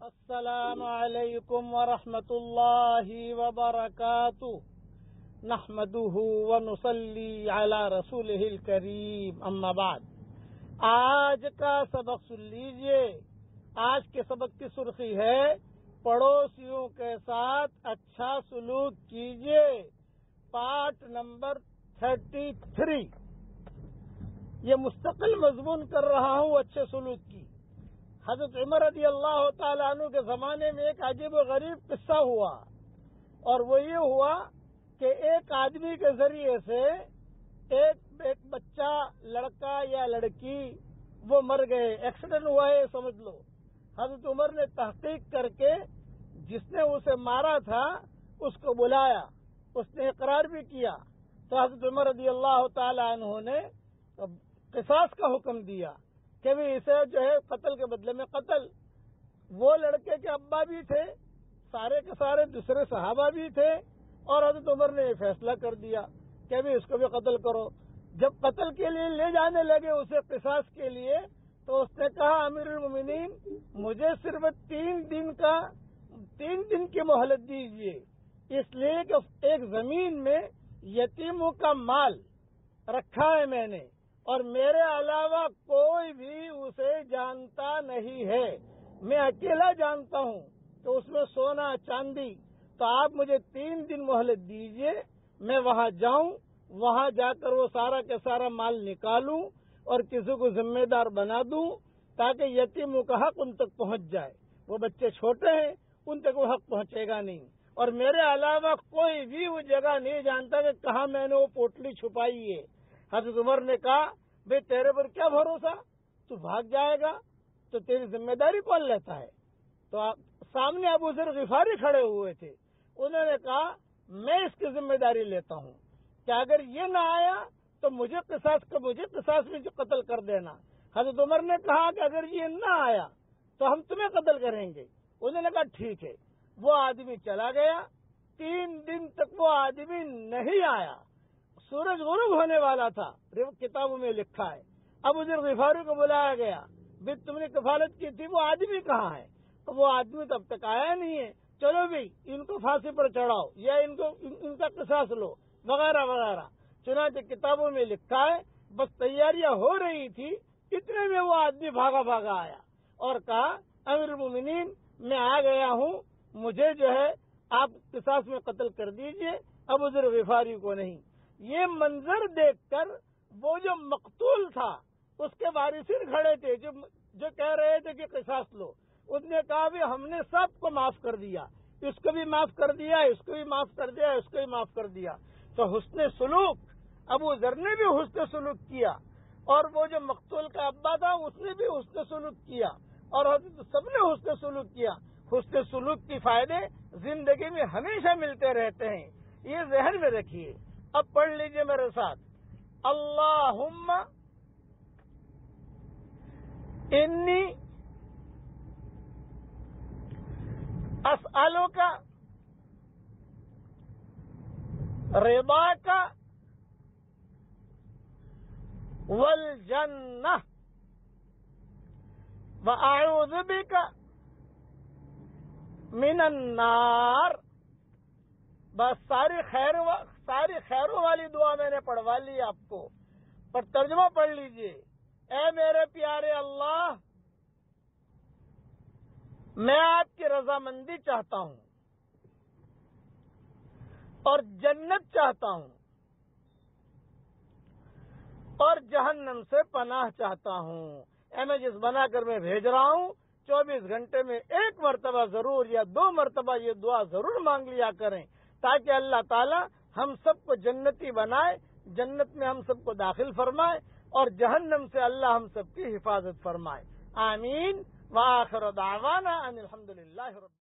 السلام علیکم ورحمۃ اللہ وبرکاتہ نحمده ونصلی علی رسولہ الکریم اما بعد۔ آج کا سبق سن لیجئے۔ آج کے سبق کی سرخی ہے پڑوسیوں کے ساتھ اچھا سلوک کیجئے، پارٹ نمبر 33۔ یہ مستقل مضمون کر رہا ہوں اچھے سلوک کی۔ حضرت عمر رضی اللہ تعالیٰ عنہ کے زمانے میں ایک عجیب و غریب قصہ ہوا، اور وہ یہ ہوا کہ ایک آدمی کے ذریعے سے ایک بچہ، لڑکا یا لڑکی وہ مر گئے، ایکسیڈنٹ ہوا ہے سمجھ لو۔ حضرت عمر نے تحقیق کر کے جس نے اسے مارا تھا اس کو بلایا، اس نے اقرار بھی کیا، تو حضرت عمر رضی اللہ تعالیٰ عنہ نے قصاص کا حکم دیا کہ بھی اسے جو ہے قتل کے بدلے میں قتل۔ وہ لڑکے کے ابا بھی تھے، سارے کے سارے دوسرے صحابہ بھی تھے، اور حضرت عمر نے یہ فیصلہ کر دیا کہ بھی اس کو بھی قتل کرو۔ جب قتل کے لیے لے جانے لگے اسے قصاص کے لیے، تو اس نے کہا امیر المومنین مجھے صرف 3 دن کی مہلت دیجیے، اس لیے کہ ایک زمین میں یتیموں کا مال رکھا ہے میں نے، اور میرے علاوہ کوئی بھی اسے جانتا نہیں ہے، میں اکیلا جانتا ہوں تو اس میں سونا چاندی، تو آپ مجھے 3 دن مہلت دیجئے، میں وہاں جاؤں، وہاں جا کر وہ سارا کا سارا مال نکالوں اور کسی کو ذمہ دار بنا دوں، تاکہ یتیموں کا حق ان تک پہنچ جائے۔ وہ بچے چھوٹے ہیں، ان تک وہ حق پہنچے گا نہیں، اور میرے علاوہ کوئی بھی وہ جگہ نہیں جانتا کہ کہاں میں نے وہ پوٹلی چھپائی ہے۔ حضرت عمر نے کہا بھئی تیرے پر کیا بھروسہ، تو بھاگ جائے گا تو تیری ذمہ داری کون لیتا ہے؟ تو سامنے ابو ذر غفاری کھڑے ہوئے تھے، انہوں نے کہا میں اس کی ذمہ داری لیتا ہوں کہ اگر یہ نہ آیا تو مجھے قصاص میں قتل کر دینا۔ حضرت عمر نے کہا کہ اگر یہ نہ آیا تو ہم تمہیں قتل کریں گے۔ انہوں نے کہا ٹھیک ہے۔ وہ آدمی چلا گیا، 3 دن تک وہ آدمی نہیں آیا، سورج غروب ہونے والا تھا، کتابوں میں لکھا ہے۔ ابو ذر غفاری کو بلایا گیا، بھی تم نے کفالت کی تھی، وہ آدمی کہاں ہے؟ وہ آدمی تو اب تک آیا نہیں ہے، چلو بھی ان کو پھانسی پر چڑھاؤ یا ان کا قصاص لو وغیرہ وغیرہ۔ چنانچہ کتابوں میں لکھا ہے بس تیاریاں ہو رہی تھی، اتنے میں وہ آدمی بھاگا آیا اور کہا امیر المومنین میں آ گیا ہوں، مجھے جو ہے آپ قصاص میں قتل کر دیجئے، ابو ذر غفاری کو نہیں۔ یہ منظر دیکھ کر وہ جو مقتول تھا اس کے وارثین کھڑے تھے جو کہہ رہے تھے کہ قصاص لو، اس نے کہا بھی ہم نے سب کو معاف کر دیا، اس کو بھی معاف کر دیا، اس کو بھی معاف کر دیا، اس کو بھی معاف کر دیا۔ تو حسن سلوک، ابو ذر نے بھی حسن سلوک کیا، اور وہ جو مقتول کا ابا تھا اس نے بھی حسن سلوک کیا، اور سب نے حسن سلوک کیا۔ حسن سلوک کے فائدے زندگی میں ہمیشہ ملتے رہتے ہیں، یہ ذہن میں رکھیے۔ اب پڑھ لیجئے میرے ساتھ، اللہم انی اسألک رضاک والجنہ واعوذ بک من النار۔ بس ساری خیروں والی دعا میں نے پڑھوا لی آپ کو، پر ترجمہ پڑھ لیجئے۔ اے میرے پیارے اللہ، میں آپ کی رضامندی چاہتا ہوں اور جنت چاہتا ہوں، اور جہنم سے پناہ چاہتا ہوں۔ اے میں جس بنا کر میں بھیج رہا ہوں 24 گھنٹے میں 1 مرتبہ ضرور یا 2 مرتبہ یہ دعا ضرور مانگ لیا کریں، تاکہ اللہ تعالی ہم سب کو جنتی بنائے، جنت میں ہم سب کو داخل فرمائے، اور جہنم سے اللہ ہم سب کی حفاظت فرمائے۔ آمین۔ وآخر دعوانا ان الحمدللہ رب